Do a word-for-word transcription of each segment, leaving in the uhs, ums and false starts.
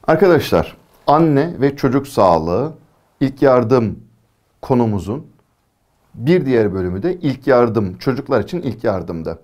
Arkadaşlar, anne ve çocuk sağlığı ilk yardım konumuzun bir diğer bölümü de ilk yardım, çocuklar için ilk yardımdı.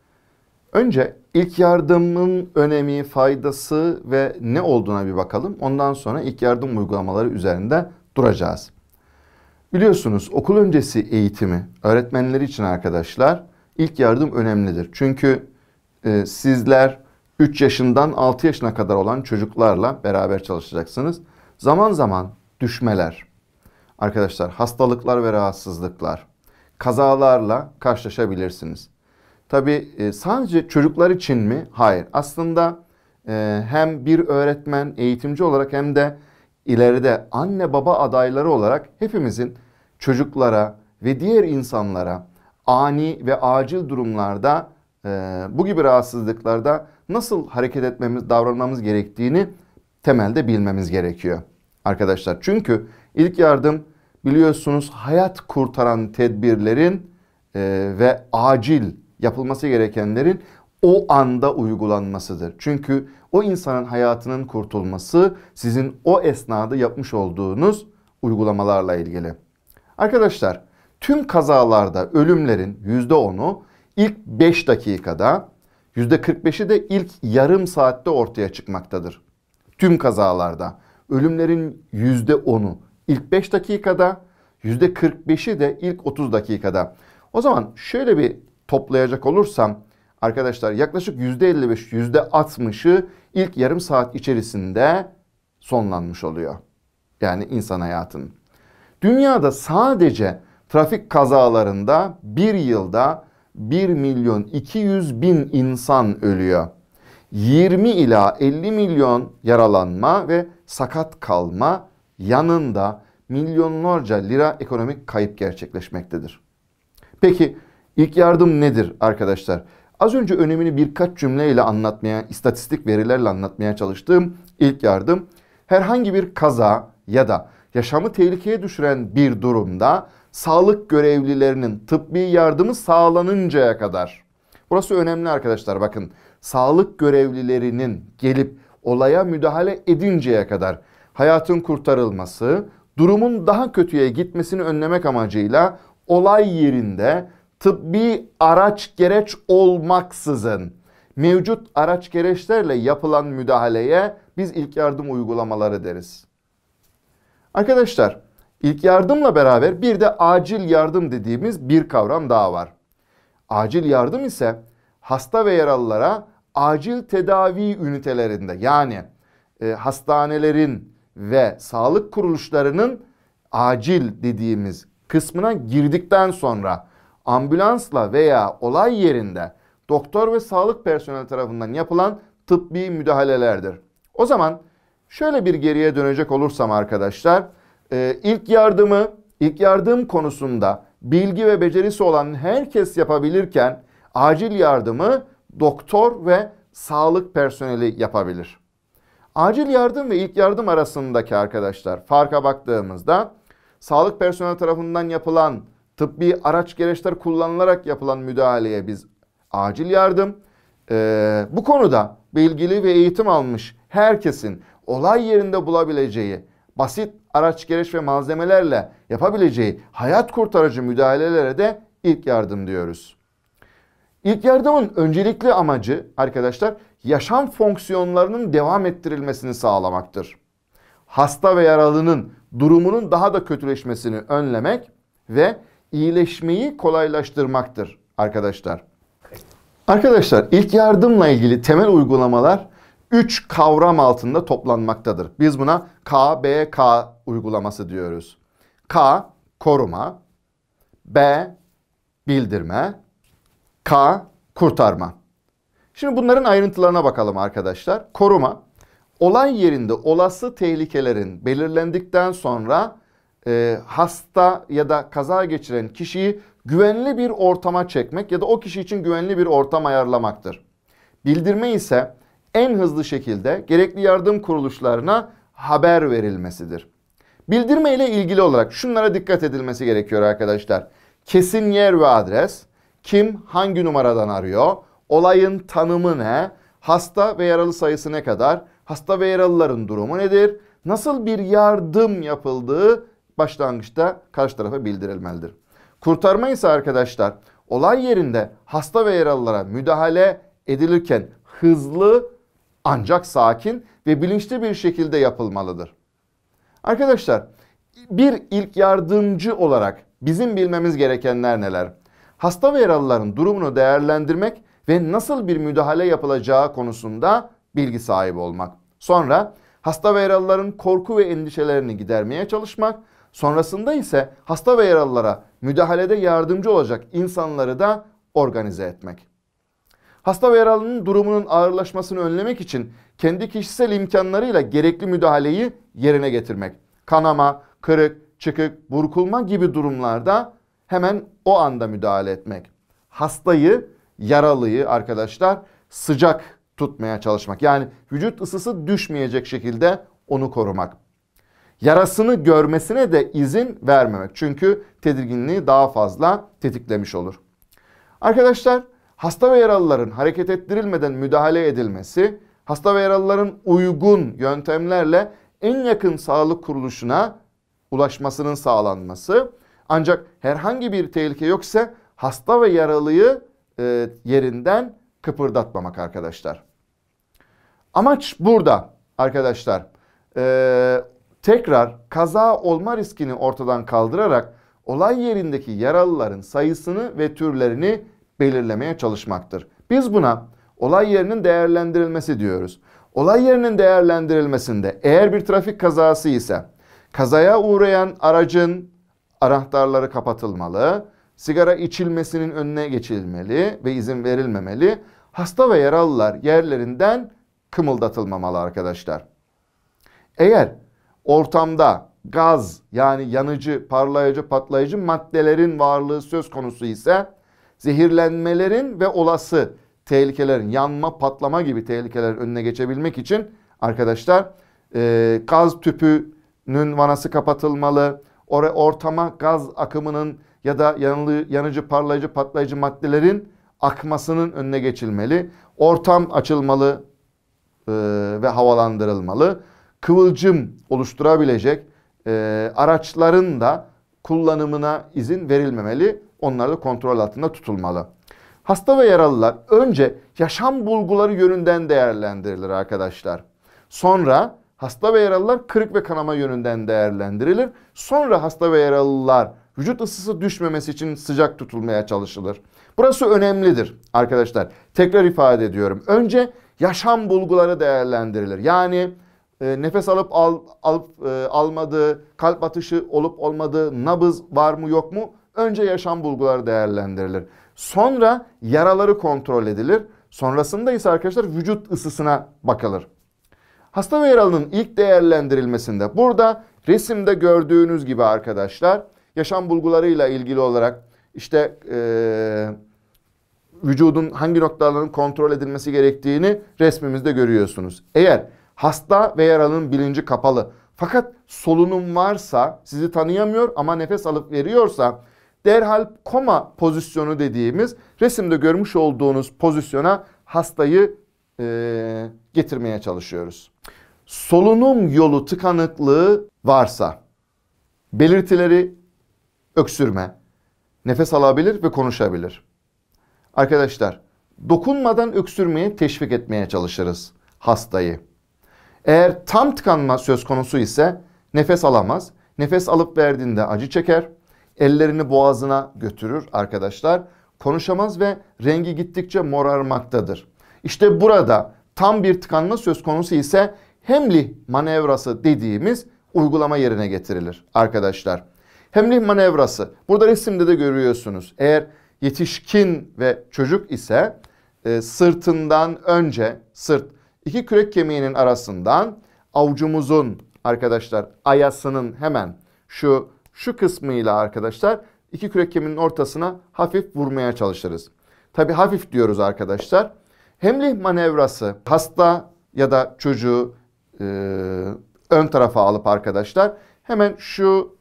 Önce ilk yardımın önemi, faydası ve ne olduğuna bir bakalım. Ondan sonra ilk yardım uygulamaları üzerinde duracağız. Biliyorsunuz okul öncesi eğitimi öğretmenleri için arkadaşlar ilk yardım önemlidir. Çünkü e, sizler üç yaşından altı yaşına kadar olan çocuklarla beraber çalışacaksınız. Zaman zaman düşmeler, arkadaşlar hastalıklar ve rahatsızlıklar, kazalarla karşılaşabilirsiniz. Tabii e, sadece çocuklar için mi? Hayır. Aslında e, hem bir öğretmen, eğitimci olarak hem de ileride anne baba adayları olarak hepimizin çocuklara ve diğer insanlara ani ve acil durumlarda e, bu gibi rahatsızlıklarda nasıl hareket etmemiz, davranmamız gerektiğini temelde bilmemiz gerekiyor arkadaşlar. Çünkü ilk yardım biliyorsunuz hayat kurtaran tedbirlerin e, ve acil yapılması gerekenlerin o anda uygulanmasıdır. Çünkü o insanın hayatının kurtulması sizin o esnada yapmış olduğunuz uygulamalarla ilgili. Arkadaşlar tüm kazalarda ölümlerin yüzde onu ilk beş dakikada, yüzde kırk beşi de ilk yarım saatte ortaya çıkmaktadır. Tüm kazalarda ölümlerin yüzde onu ilk beş dakikada, yüzde kırk beşi de ilk otuz dakikada. O zaman şöyle bir toplayacak olursam arkadaşlar yaklaşık yüzde elli beş, yüzde altmışı ilk yarım saat içerisinde sonlanmış oluyor. Yani insan hayatının. Dünyada sadece trafik kazalarında bir yılda bir milyon iki yüz bin insan ölüyor. yirmi ila elli milyon yaralanma ve sakat kalma yanında milyonlarca lira ekonomik kayıp gerçekleşmektedir. Peki ilk yardım nedir arkadaşlar? Az önce önemini birkaç cümleyle anlatmaya, istatistik verilerle anlatmaya çalıştığım ilk yardım herhangi bir kaza ya da yaşamı tehlikeye düşüren bir durumda sağlık görevlilerinin tıbbi yardımı sağlanıncaya kadar. Burası önemli arkadaşlar, bakın. Sağlık görevlilerinin gelip olaya müdahale edinceye kadar hayatın kurtarılması, durumun daha kötüye gitmesini önlemek amacıyla olay yerinde tıbbi araç gereç olmaksızın mevcut araç gereçlerle yapılan müdahaleye biz ilk yardım uygulamaları deriz. Arkadaşlar ilk yardımla beraber bir de acil yardım dediğimiz bir kavram daha var. Acil yardım ise hasta ve yaralılara acil tedavi ünitelerinde yani e, hastanelerin ve sağlık kuruluşlarının acil dediğimiz kısmına girdikten sonra ambulansla veya olay yerinde doktor ve sağlık personeli tarafından yapılan tıbbi müdahalelerdir. O zaman şöyle bir geriye dönecek olursam arkadaşlar, e, ilk yardımı, ilk yardım konusunda bilgi ve becerisi olan herkes yapabilirken acil yardımı doktor ve sağlık personeli yapabilir. Acil yardım ve ilk yardım arasındaki arkadaşlar farka baktığımızda sağlık personeli tarafından yapılan tıbbi araç gereçler kullanılarak yapılan müdahaleye biz acil yardım, ee, bu konuda bilgili ve eğitim almış herkesin olay yerinde bulabileceği basit araç gereç ve malzemelerle yapabileceği hayat kurtarıcı müdahalelere de ilk yardım diyoruz. İlk yardımın öncelikli amacı arkadaşlar yaşam fonksiyonlarının devam ettirilmesini sağlamaktır. Hasta ve yaralının durumunun daha da kötüleşmesini önlemek ve iyileşmeyi kolaylaştırmaktır arkadaşlar. Arkadaşlar ilk yardımla ilgili temel uygulamalar üç kavram altında toplanmaktadır. Biz buna K B K uygulaması diyoruz. K koruma, B bildirme, K kurtarma. Şimdi bunların ayrıntılarına bakalım arkadaşlar. Koruma, olay yerinde olası tehlikelerin belirlendikten sonra e, hasta ya da kaza geçiren kişiyi güvenli bir ortama çekmek ya da o kişi için güvenli bir ortam ayarlamaktır. Bildirme ise en hızlı şekilde gerekli yardım kuruluşlarına haber verilmesidir. Bildirme ile ilgili olarak şunlara dikkat edilmesi gerekiyor arkadaşlar. Kesin yer ve adres, kim hangi numaradan arıyor, olayın tanımı ne, hasta ve yaralı sayısı ne kadar, hasta ve yaralıların durumu nedir? Nasıl bir yardım yapıldığı başlangıçta karşı tarafa bildirilmelidir. Kurtarma ise arkadaşlar olay yerinde hasta ve yaralılara müdahale edilirken hızlı ancak sakin ve bilinçli bir şekilde yapılmalıdır. Arkadaşlar bir ilk yardımcı olarak bizim bilmemiz gerekenler neler? Hasta ve yaralıların durumunu değerlendirmek ve nasıl bir müdahale yapılacağı konusunda bilgi sahibi olmak. Sonra hasta ve yaralıların korku ve endişelerini gidermeye çalışmak. Sonrasında ise hasta ve yaralılara müdahalede yardımcı olacak insanları da organize etmek. Hasta ve yaralının durumunun ağırlaşmasını önlemek için kendi kişisel imkanlarıyla gerekli müdahaleyi yerine getirmek. Kanama, kırık, çıkık, burkulma gibi durumlarda hemen o anda müdahale etmek. Hastayı, yaralıyı arkadaşlar sıcak tutmaya çalışmak. Yani vücut ısısı düşmeyecek şekilde onu korumak. Yarasını görmesine de izin vermemek. Çünkü tedirginliği daha fazla tetiklemiş olur. Arkadaşlar hasta ve yaralıların hareket ettirilmeden müdahale edilmesi, hasta ve yaralıların uygun yöntemlerle en yakın sağlık kuruluşuna ulaşmasının sağlanması, ancak herhangi bir tehlike yoksa hasta ve yaralıyı e, yerinden kıpırdatmamak arkadaşlar. Amaç burada arkadaşlar e, tekrar kaza olma riskini ortadan kaldırarak olay yerindeki yaralıların sayısını ve türlerini belirlemeye çalışmaktır. Biz buna olay yerinin değerlendirilmesi diyoruz. Olay yerinin değerlendirilmesinde eğer bir trafik kazası ise kazaya uğrayan aracın anahtarları kapatılmalı, sigara içilmesinin önüne geçilmeli ve izin verilmemeli. Hasta ve yaralılar yerlerinden kımıldatılmamalı arkadaşlar. Eğer ortamda gaz yani yanıcı, parlayıcı, patlayıcı maddelerin varlığı söz konusu ise zehirlenmelerin ve olası tehlikelerin, yanma, patlama gibi tehlikelerin önüne geçebilmek için arkadaşlar e, gaz tüpünün vanası kapatılmalı. Oraya ortama gaz akımının ya da yanılı, yanıcı, parlayıcı, patlayıcı maddelerin akmasının önüne geçilmeli. Ortam açılmalı e, ve havalandırılmalı. Kıvılcım oluşturabilecek e, araçların da kullanımına izin verilmemeli. Onlar da kontrol altında tutulmalı. Hasta ve yaralılar önce yaşam bulguları yönünden değerlendirilir arkadaşlar. Sonra hasta ve yaralılar kırık ve kanama yönünden değerlendirilir. Sonra hasta ve yaralılar vücut ısısı düşmemesi için sıcak tutulmaya çalışılır. Burası önemlidir arkadaşlar. Tekrar ifade ediyorum. Önce yaşam bulguları değerlendirilir. Yani e, nefes alıp al, alıp e, almadığı, kalp atışı olup olmadığı, nabız var mı yok mu? Önce yaşam bulguları değerlendirilir. Sonra yaraları kontrol edilir. Sonrasında ise arkadaşlar vücut ısısına bakılır. Hasta ve yaralının ilk değerlendirilmesinde burada resimde gördüğünüz gibi arkadaşlar yaşam bulgularıyla ilgili olarak işte ee, vücudun hangi noktalarının kontrol edilmesi gerektiğini resmimizde görüyorsunuz. Eğer hasta ve yaralının bilinci kapalı fakat solunum varsa, sizi tanıyamıyor ama nefes alıp veriyorsa derhal koma pozisyonu dediğimiz resimde görmüş olduğunuz pozisyona hastayı e, getirmeye çalışıyoruz. Solunum yolu tıkanıklığı varsa belirtileri öksürme, nefes alabilir ve konuşabilir. Arkadaşlar dokunmadan öksürmeye teşvik etmeye çalışırız hastayı. Eğer tam tıkanma söz konusu ise nefes alamaz. Nefes alıp verdiğinde acı çeker. Ellerini boğazına götürür arkadaşlar. Konuşamaz ve rengi gittikçe morarmaktadır. İşte burada tam bir tıkanma söz konusu ise Heimlich manevrası dediğimiz uygulama yerine getirilir arkadaşlar. Heimlich manevrası burada resimde de görüyorsunuz. Eğer yetişkin ve çocuk ise e, sırtından önce sırt iki kürek kemiğinin arasından avucumuzun arkadaşlar ayasının hemen şu şu kısmıyla arkadaşlar iki kürek kemiğinin ortasına hafif vurmaya çalışırız. Tabi hafif diyoruz arkadaşlar. Heimlich manevrası hasta ya da çocuğu e, ön tarafa alıp arkadaşlar hemen şu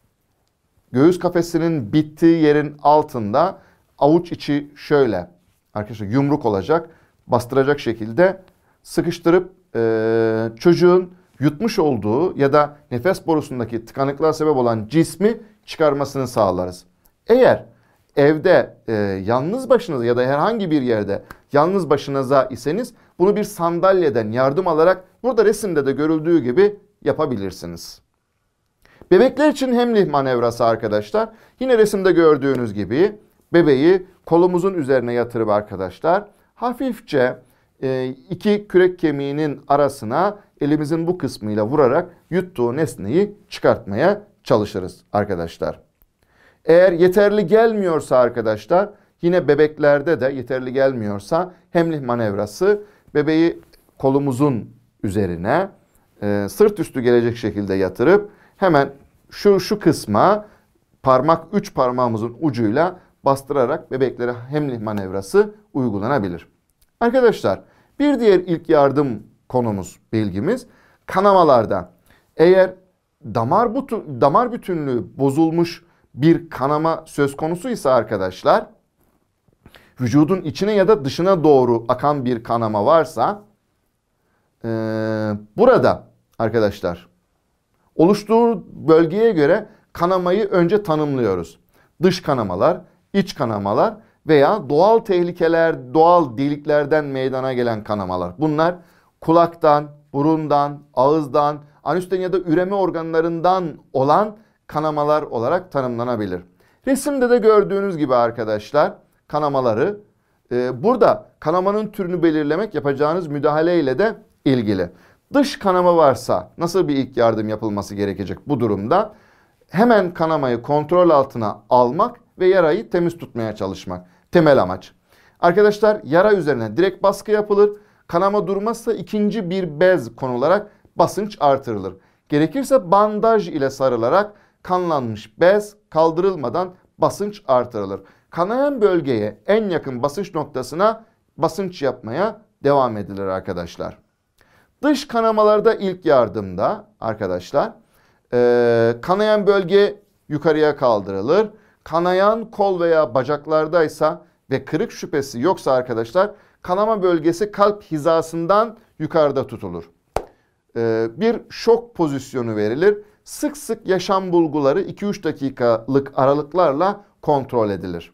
göğüs kafesinin bittiği yerin altında avuç içi şöyle arkadaşlar yumruk olacak, bastıracak şekilde sıkıştırıp e, çocuğun yutmuş olduğu ya da nefes borusundaki tıkanıklığa sebep olan cismi çıkarmasını sağlarız. Eğer evde e, yalnız başınıza ya da herhangi bir yerde yalnız başınıza iseniz bunu bir sandalyeden yardım alarak burada resimde de görüldüğü gibi yapabilirsiniz. Bebekler için Heimlich manevrası arkadaşlar. Yine resimde gördüğünüz gibi bebeği kolumuzun üzerine yatırıp arkadaşlar hafifçe e, iki kürek kemiğinin arasına elimizin bu kısmıyla vurarak yuttuğu nesneyi çıkartmaya çalışırız arkadaşlar. Eğer yeterli gelmiyorsa arkadaşlar yine bebeklerde de yeterli gelmiyorsa Heimlich manevrası bebeği kolumuzun üzerine e, sırt üstü gelecek şekilde yatırıp hemen şu şu kısma parmak üç parmağımızın ucuyla bastırarak bebeklere Heimlich manevrası uygulanabilir. Arkadaşlar bir diğer ilk yardım konumuz, bilgimiz kanamalarda. Eğer damar, butu, damar bütünlüğü bozulmuş bir kanama söz konusuysa arkadaşlar vücudun içine ya da dışına doğru akan bir kanama varsa e, burada arkadaşlar oluştuğu bölgeye göre kanamayı önce tanımlıyoruz. Dış kanamalar, iç kanamalar veya doğal tehlikeler, doğal deliklerden meydana gelen kanamalar. Bunlar kulaktan, burundan, ağızdan, anüsten ya da üreme organlarından olan kanamalar olarak tanımlanabilir. Resimde de gördüğünüz gibi arkadaşlar kanamaları e, burada kanamanın türünü belirlemek yapacağınız müdahaleyle de ilgili. Dış kanama varsa nasıl bir ilk yardım yapılması gerekecek bu durumda? Hemen kanamayı kontrol altına almak ve yarayı temiz tutmaya çalışmak. Temel amaç. Arkadaşlar yara üzerine direkt baskı yapılır. Kanama durmazsa ikinci bir bez konularak basınç artırılır. Gerekirse bandaj ile sarılarak kanlanmış bez kaldırılmadan basınç artırılır. Kanayan bölgeye en yakın basınç noktasına basınç yapmaya devam edilir arkadaşlar. Dış kanamalarda ilk yardımda arkadaşlar e, kanayan bölge yukarıya kaldırılır. Kanayan kol veya bacaklardaysa ve kırık şüphesi yoksa arkadaşlar kanama bölgesi kalp hizasından yukarıda tutulur. E, bir şok pozisyonu verilir. Sık sık yaşam bulguları iki üç dakikalık aralıklarla kontrol edilir.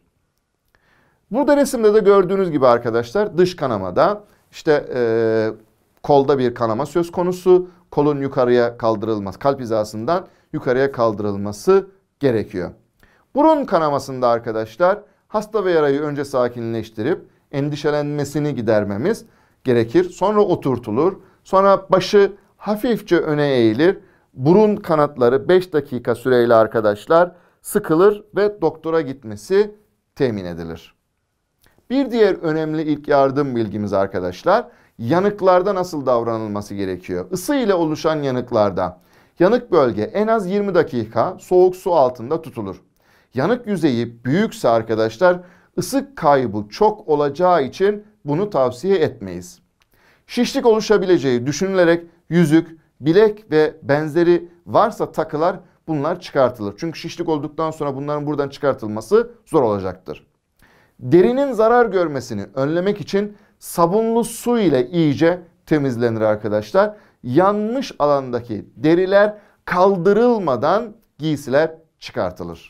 Burada resimde de gördüğünüz gibi arkadaşlar dış kanamada işte e, kolda bir kanama söz konusu. Kolun yukarıya kaldırılması, kalp hizasından yukarıya kaldırılması gerekiyor. Burun kanamasında arkadaşlar hasta ve yarayı önce sakinleştirip endişelenmesini gidermemiz gerekir. Sonra oturtulur. Sonra başı hafifçe öne eğilir. Burun kanatları beş dakika süreyle arkadaşlar sıkılır ve doktora gitmesi temin edilir. Bir diğer önemli ilk yardım bilgimiz arkadaşlar yanıklarda nasıl davranılması gerekiyor? Isı ile oluşan yanıklarda yanık bölge en az yirmi dakika soğuk su altında tutulur. Yanık yüzeyi büyükse arkadaşlar ısı kaybı çok olacağı için bunu tavsiye etmeyiz. Şişlik oluşabileceği düşünülerek yüzük, bilek ve benzeri varsa takılar bunlar çıkartılır. Çünkü şişlik olduktan sonra bunların buradan çıkartılması zor olacaktır. Derinin zarar görmesini önlemek için sabunlu su ile iyice temizlenir arkadaşlar. Yanmış alandaki deriler kaldırılmadan giysiler çıkartılır.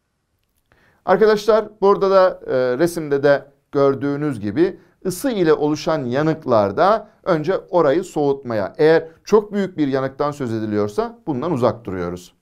Arkadaşlar burada da e, resimde de gördüğünüz gibi ısı ile oluşan yanıklarda önce orayı soğutmaya, eğer çok büyük bir yanıktan söz ediliyorsa bundan uzak duruyoruz.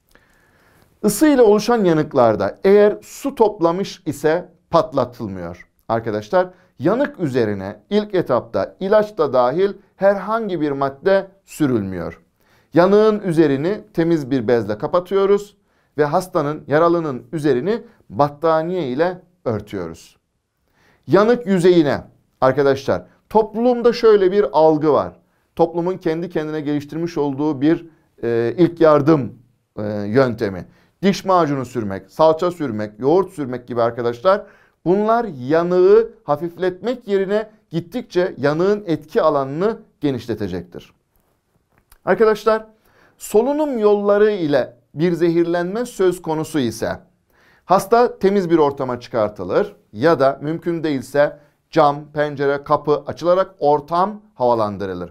Isı ile oluşan yanıklarda eğer su toplamış ise patlatılmıyor. Arkadaşlar yanık üzerine ilk etapta ilaç da dahil herhangi bir madde sürülmüyor. Yanığın üzerini temiz bir bezle kapatıyoruz ve hastanın, yaralının üzerini battaniye ile örtüyoruz. Yanık yüzeyine arkadaşlar toplumda şöyle bir algı var. Toplumun kendi kendine geliştirmiş olduğu bir e, ilk yardım e, yöntemi. Diş macunu sürmek, salça sürmek, yoğurt sürmek gibi arkadaşlar bunlar yanığı hafifletmek yerine gittikçe yanığın etki alanını genişletecektir. Arkadaşlar solunum yolları ile bir zehirlenme söz konusu ise hasta temiz bir ortama çıkartılır ya da mümkün değilse cam, pencere, kapı açılarak ortam havalandırılır.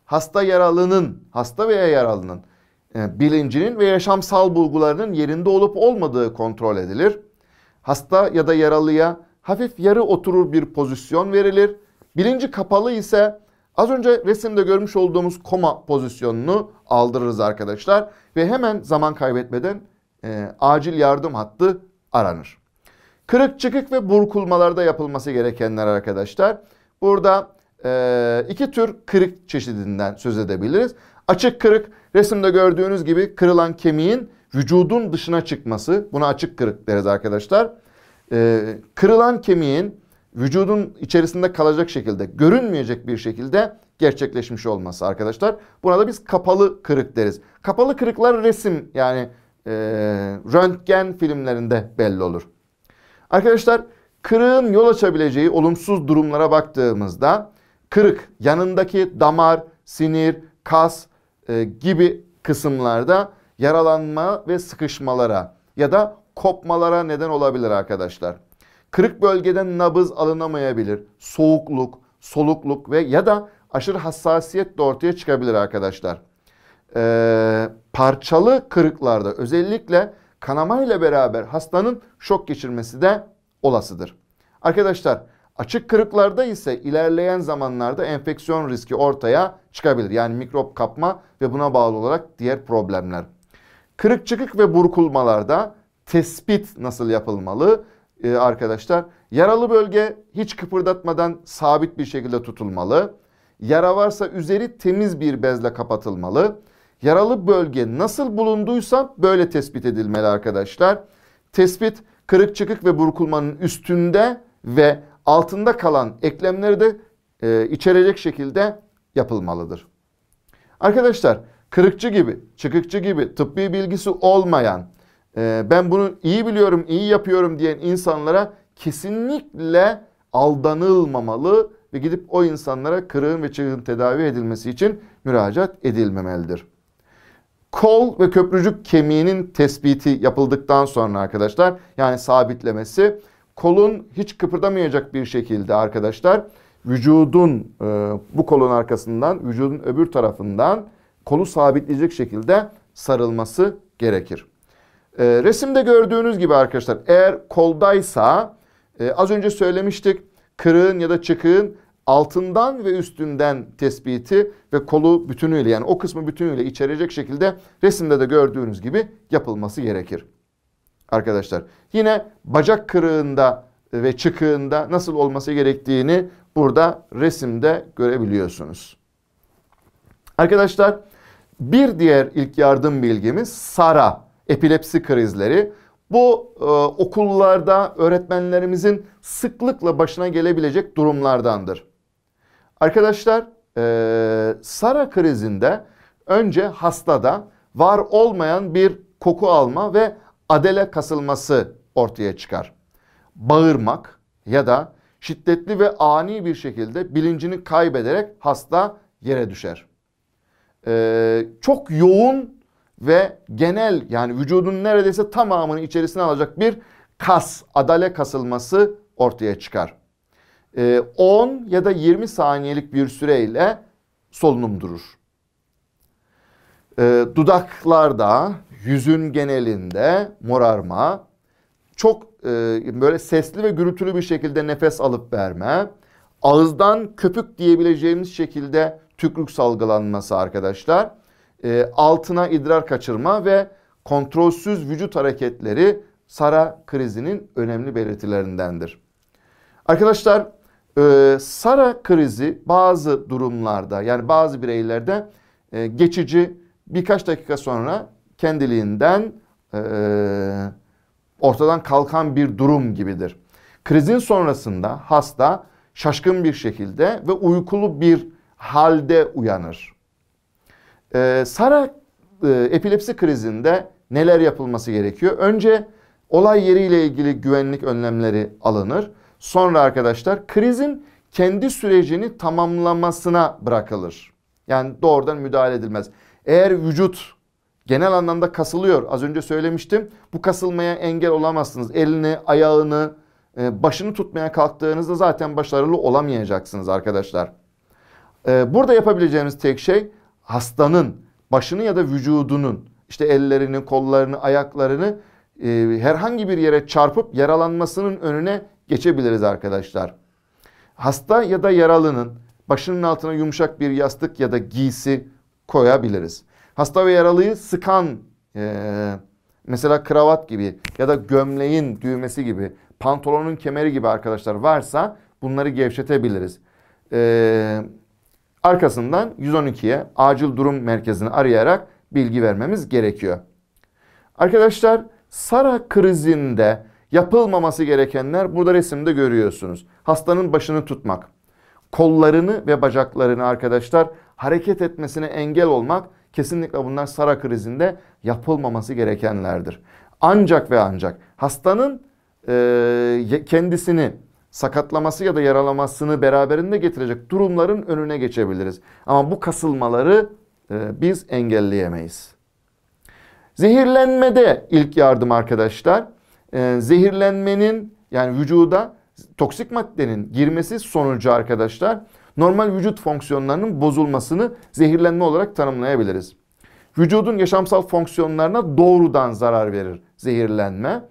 hasta yaralının, hasta veya yaralının e, bilincinin ve yaşamsal bulgularının yerinde olup olmadığı kontrol edilir. Hasta ya da yaralıya hafif yarı oturur bir pozisyon verilir. Bilinci kapalı ise az önce resimde görmüş olduğumuz koma pozisyonunu aldırırız arkadaşlar. Ve hemen zaman kaybetmeden e, acil yardım hattı aranır. Kırık, çıkık ve burkulmalarda yapılması gerekenler arkadaşlar. Burada e, iki tür kırık çeşidinden söz edebiliriz. Açık kırık, resimde gördüğünüz gibi kırılan kemiğin vücudun dışına çıkması. Buna açık kırık deriz arkadaşlar. E, kırılan kemiğin vücudun içerisinde kalacak şekilde, görünmeyecek bir şekilde gerçekleşmiş olması arkadaşlar. Buna da biz kapalı kırık deriz. Kapalı kırıklar resim yani e, röntgen filmlerinde belli olur. Arkadaşlar kırığın yol açabileceği olumsuz durumlara baktığımızda kırık yanındaki damar, sinir, kas e, gibi kısımlarda yaralanma ve sıkışmalara ya da kopmalara neden olabilir arkadaşlar. Kırık bölgeden nabız alınamayabilir, soğukluk, solukluk ve ya da aşırı hassasiyet de ortaya çıkabilir arkadaşlar. Ee, parçalı kırıklarda özellikle kanamayla beraber hastanın şok geçirmesi de olasıdır. Arkadaşlar açık kırıklarda ise ilerleyen zamanlarda enfeksiyon riski ortaya çıkabilir. Yani mikrop kapma ve buna bağlı olarak diğer problemler. Kırık, çıkık ve burkulmalarda tespit nasıl yapılmalı? Ee, arkadaşlar yaralı bölge hiç kıpırdatmadan sabit bir şekilde tutulmalı. Yara varsa üzeri temiz bir bezle kapatılmalı. Yaralı bölge nasıl bulunduysa böyle tespit edilmeli arkadaşlar. Tespit kırık, çıkık ve burkulmanın üstünde ve altında kalan eklemleri de e, içerecek şekilde yapılmalıdır. Arkadaşlar kırıkçı gibi, çıkıkçı gibi tıbbi bilgisi olmayan, e, ben bunu iyi biliyorum, iyi yapıyorum diyen insanlara kesinlikle aldanılmamalı ve gidip o insanlara kırığın ve çıkığın tedavi edilmesi için müracaat edilmemelidir. Kol ve köprücük kemiğinin tespiti yapıldıktan sonra arkadaşlar, yani sabitlemesi, kolun hiç kıpırdamayacak bir şekilde arkadaşlar vücudun e, bu kolun arkasından, vücudun öbür tarafından kolu sabitleyecek şekilde sarılması gerekir. E, resimde gördüğünüz gibi arkadaşlar, eğer koldaysa e, az önce söylemiştik, kırığın ya da çıkığın altından ve üstünden tespiti ve kolu bütünüyle, yani o kısmı bütünüyle içerecek şekilde resimde de gördüğünüz gibi yapılması gerekir. Arkadaşlar yine bacak kırığında ve çıkığında nasıl olması gerektiğini burada resimde görebiliyorsunuz. Arkadaşlar bir diğer ilk yardım bilgimiz SARA, epilepsi krizleri. Bu e, okullarda öğretmenlerimizin sıklıkla başına gelebilecek durumlardandır. Arkadaşlar e, SARA krizinde önce hastada var olmayan bir koku alma ve adele kasılması ortaya çıkar. Bağırmak ya da şiddetli ve ani bir şekilde bilincini kaybederek hasta yere düşer. E, çok yoğun ve genel, yani vücudun neredeyse tamamını içerisine alacak bir kas, adale kasılması ortaya çıkar. Ee, on ya da yirmi saniyelik bir süreyle solunum durur. Ee, dudaklarda, yüzün genelinde morarma, çok e, böyle sesli ve gürültülü bir şekilde nefes alıp verme, ağızdan köpük diyebileceğimiz şekilde tükrük salgılanması arkadaşlar, e, altına idrar kaçırma ve kontrolsüz vücut hareketleri SARA krizinin önemli belirtilerindendir. Arkadaşlar e, SARA krizi bazı durumlarda, yani bazı bireylerde e, geçici, birkaç dakika sonra kendiliğinden e, ortadan kalkan bir durum gibidir. Krizin sonrasında hasta şaşkın bir şekilde ve uykulu bir halde uyanır. Ee, SARA e, epilepsi krizinde neler yapılması gerekiyor? Önce olay yeriyle ilgili güvenlik önlemleri alınır. Sonra arkadaşlar krizin kendi sürecini tamamlamasına bırakılır. Yani doğrudan müdahale edilmez. Eğer vücut genel anlamda kasılıyor, az önce söylemiştim, bu kasılmaya engel olamazsınız. Elini, ayağını, başını tutmaya kalktığınızda zaten başarılı olamayacaksınız arkadaşlar. Ee, burada yapabileceğimiz tek şey hastanın başını ya da vücudunun işte ellerini, kollarını, ayaklarını e, herhangi bir yere çarpıp yaralanmasının önüne geçebiliriz arkadaşlar. Hasta ya da yaralının başının altına yumuşak bir yastık ya da giysi koyabiliriz. Hasta ve yaralıyı sıkan e, mesela kravat gibi ya da gömleğin düğmesi gibi, pantolonun kemeri gibi arkadaşlar varsa bunları gevşetebiliriz. Ee, arkasından yüz on ikiye acil durum merkezini arayarak bilgi vermemiz gerekiyor. Arkadaşlar SARA krizinde yapılmaması gerekenler burada resimde görüyorsunuz. Hastanın başını tutmak, kollarını ve bacaklarını arkadaşlar hareket etmesine engel olmak, kesinlikle bunlar SARA krizinde yapılmaması gerekenlerdir. Ancak ve ancak hastanın e, kendisini sakatlaması ya da yaralamasını beraberinde getirecek durumların önüne geçebiliriz. Ama bu kasılmaları e, biz engelleyemeyiz. Zehirlenmede ilk yardım arkadaşlar. E, zehirlenmenin yani vücuda toksik maddenin girmesi sonucu arkadaşlar normal vücut fonksiyonlarının bozulmasını zehirlenme olarak tanımlayabiliriz. Vücudun yaşamsal fonksiyonlarına doğrudan zarar verir zehirlenme.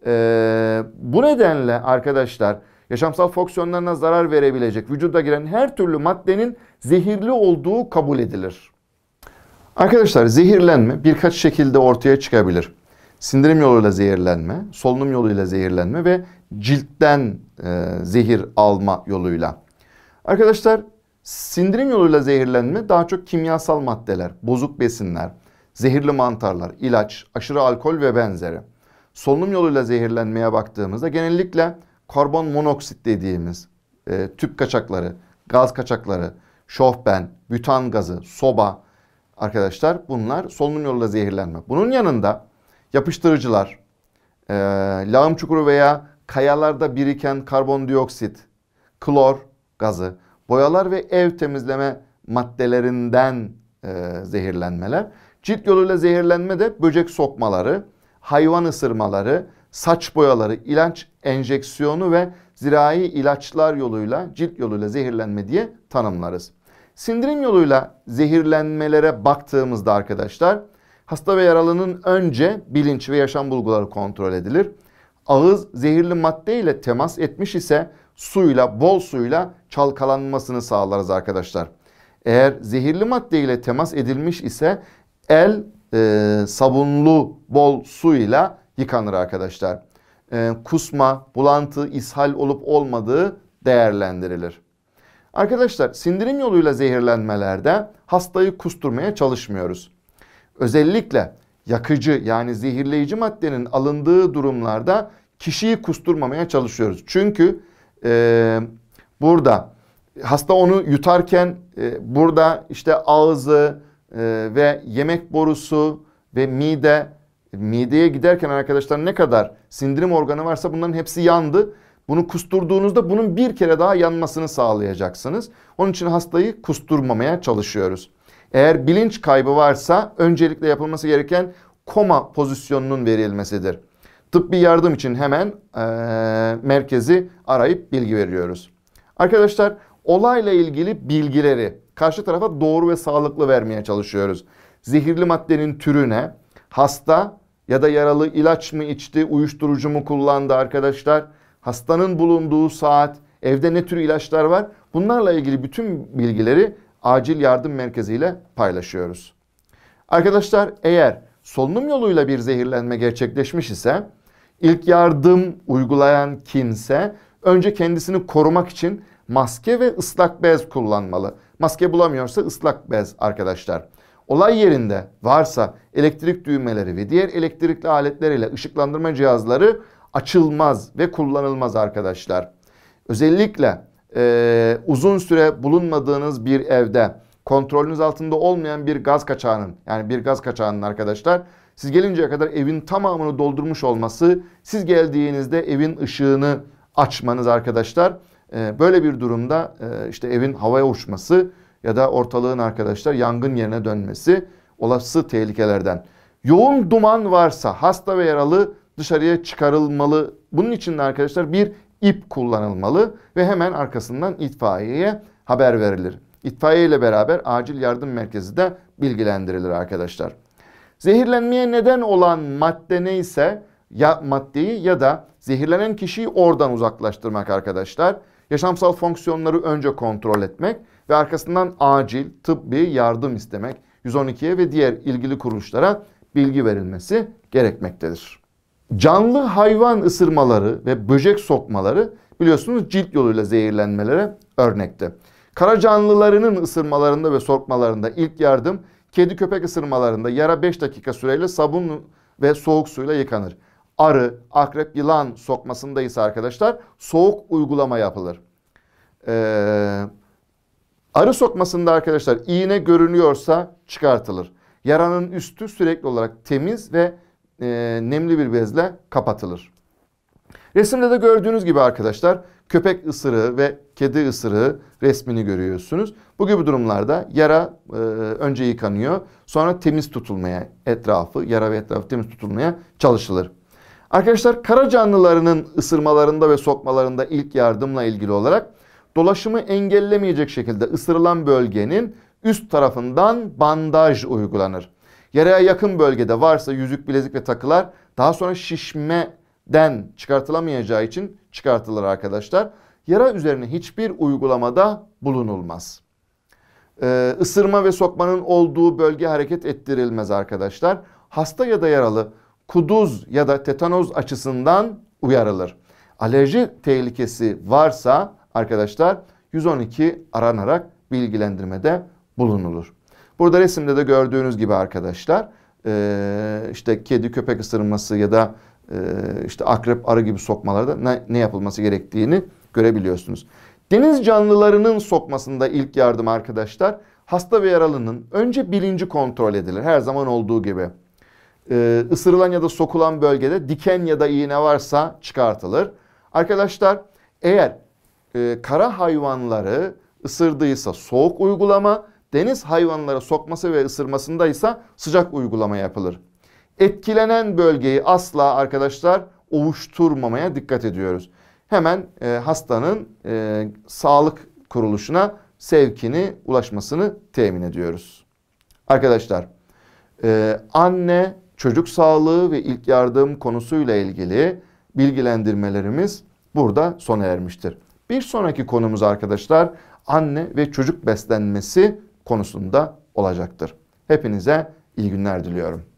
Ee, bu nedenle arkadaşlar yaşamsal fonksiyonlarına zarar verebilecek vücuda giren her türlü maddenin zehirli olduğu kabul edilir. Arkadaşlar zehirlenme birkaç şekilde ortaya çıkabilir. Sindirim yoluyla zehirlenme, solunum yoluyla zehirlenme ve ciltten e, zehir alma yoluyla. Arkadaşlar sindirim yoluyla zehirlenme daha çok kimyasal maddeler, bozuk besinler, zehirli mantarlar, ilaç, aşırı alkol ve benzeri. Solunum yoluyla zehirlenmeye baktığımızda genellikle karbon monoksit dediğimiz e, tüp kaçakları, gaz kaçakları, şofben, bütan gazı, soba arkadaşlar bunlar solunum yoluyla zehirlenme. Bunun yanında yapıştırıcılar, e, lağım çukuru veya kayalarda biriken karbondioksit, klor gazı, boyalar ve ev temizleme maddelerinden e, zehirlenmeler. Cilt yoluyla zehirlenme de böcek sokmaları, hayvan ısırmaları, saç boyaları, ilaç enjeksiyonu ve zirai ilaçlar yoluyla cilt yoluyla zehirlenme diye tanımlarız. Sindirim yoluyla zehirlenmelere baktığımızda arkadaşlar hasta ve yaralının önce bilinç ve yaşam bulguları kontrol edilir. Ağız zehirli madde ile temas etmiş ise suyla, bol suyla çalkalanmasını sağlarız arkadaşlar. Eğer zehirli madde ile temas edilmiş ise el e, sabunlu bol suyla yıkanır arkadaşlar. E, kusma, bulantı, ishal olup olmadığı değerlendirilir. Arkadaşlar sindirim yoluyla zehirlenmelerde hastayı kusturmaya çalışmıyoruz. Özellikle yakıcı yani zehirleyici maddenin alındığı durumlarda kişiyi kusturmamaya çalışıyoruz. Çünkü e, burada hasta onu yutarken e, burada işte ağzı e, ve yemek borusu ve mide, mideye giderken arkadaşlar ne kadar sindirim organı varsa bunların hepsi yandı. Bunu kusturduğunuzda bunun bir kere daha yanmasını sağlayacaksınız. Onun için hastayı kusturmamaya çalışıyoruz. Eğer bilinç kaybı varsa öncelikle yapılması gereken koma pozisyonunun verilmesidir. Tıbbi yardım için hemen e, merkezi arayıp bilgi veriyoruz. Arkadaşlar olayla ilgili bilgileri karşı tarafa doğru ve sağlıklı vermeye çalışıyoruz. Zehirli maddenin türüne, hasta ya da yaralı ilaç mı içti, uyuşturucu mu kullandı arkadaşlar, hastanın bulunduğu saat, evde ne tür ilaçlar var, bunlarla ilgili bütün bilgileri acil yardım merkeziyle paylaşıyoruz. Arkadaşlar eğer solunum yoluyla bir zehirlenme gerçekleşmiş ise ilk yardım uygulayan kimse önce kendisini korumak için maske ve ıslak bez kullanmalı. Maske bulamıyorsa ıslak bez arkadaşlar. Olay yerinde varsa elektrik düğmeleri ve diğer elektrikli aletler ile ışıklandırma cihazları açılmaz ve kullanılmaz arkadaşlar. Özellikle e, uzun süre bulunmadığınız bir evde kontrolünüz altında olmayan bir gaz kaçağının yani bir gaz kaçağının arkadaşlar siz gelinceye kadar evin tamamını doldurmuş olması, siz geldiğinizde evin ışığını açmanız arkadaşlar e, böyle bir durumda e, işte evin havaya uçması ya da ortalığın arkadaşlar yangın yerine dönmesi olası tehlikelerden. Yoğun duman varsa hasta ve yaralı dışarıya çıkarılmalı. Bunun için de arkadaşlar bir ip kullanılmalı ve hemen arkasından itfaiyeye haber verilir. itfaiye ile beraber acil yardım merkezi de bilgilendirilir arkadaşlar. Zehirlenmeye neden olan madde neyse ya maddeyi ya da zehirlenen kişiyi oradan uzaklaştırmak arkadaşlar. Yaşamsal fonksiyonları önce kontrol etmek ve arkasından acil tıbbi yardım istemek. yüz on ikiye ve diğer ilgili kuruluşlara bilgi verilmesi gerekmektedir. Canlı hayvan ısırmaları ve böcek sokmaları biliyorsunuz cilt yoluyla zehirlenmelere örnekte. Kara canlılarının ısırmalarında ve sokmalarında ilk yardım, kedi köpek ısırmalarında yara beş dakika süreyle sabun ve soğuk suyla yıkanır. Arı, akrep, yılan sokmasında ise arkadaşlar soğuk uygulama yapılır. Ee, arı sokmasında arkadaşlar iğne görünüyorsa çıkartılır. Yaranın üstü sürekli olarak temiz ve e, nemli bir bezle kapatılır. Resimde de gördüğünüz gibi arkadaşlar köpek ısırığı ve kedi ısırığı resmini görüyorsunuz. Bu gibi durumlarda yara e, önce yıkanıyor, sonra temiz tutulmaya, etrafı, yara ve etrafı temiz tutulmaya çalışılır. Arkadaşlar kara canlılarının ısırmalarında ve sokmalarında ilk yardımla ilgili olarak dolaşımı engellemeyecek şekilde ısırılan bölgenin üst tarafından bandaj uygulanır. Yaraya yakın bölgede varsa yüzük, bilezik ve takılar daha sonra şişmeden çıkartılamayacağı için çıkartılır arkadaşlar. Yara üzerine hiçbir uygulamada bulunulmaz. Ee, ısırma ve sokmanın olduğu bölge hareket ettirilmez arkadaşlar. Hasta ya da yaralı kuduz ya da tetanoz açısından uyarılır. Alerji tehlikesi varsa arkadaşlar yüz on iki aranarak bilgilendirmede bulunulur. Burada resimde de gördüğünüz gibi arkadaşlar işte kedi köpek ısırması ya da işte akrep arı gibi sokmalarda ne, ne yapılması gerektiğini görebiliyorsunuz. Deniz canlılarının sokmasında ilk yardım arkadaşlar hasta ve yaralının önce bilinci kontrol edilir her zaman olduğu gibi. Ee, ısırılan ya da sokulan bölgede diken ya da iğne varsa çıkartılır. Arkadaşlar eğer e, kara hayvanları ısırdıysa soğuk uygulama, deniz hayvanları sokması ve ısırmasındaysa sıcak uygulama yapılır. Etkilenen bölgeyi asla arkadaşlar ovuşturmamaya dikkat ediyoruz. Hemen e, hastanın e, sağlık kuruluşuna sevkini, ulaşmasını temin ediyoruz. Arkadaşlar e, anne çocuk sağlığı ve ilk yardım konusuyla ilgili bilgilendirmelerimiz burada sona ermiştir. Bir sonraki konumuz arkadaşlar anne ve çocuk beslenmesi konusunda olacaktır. Hepinize iyi günler diliyorum.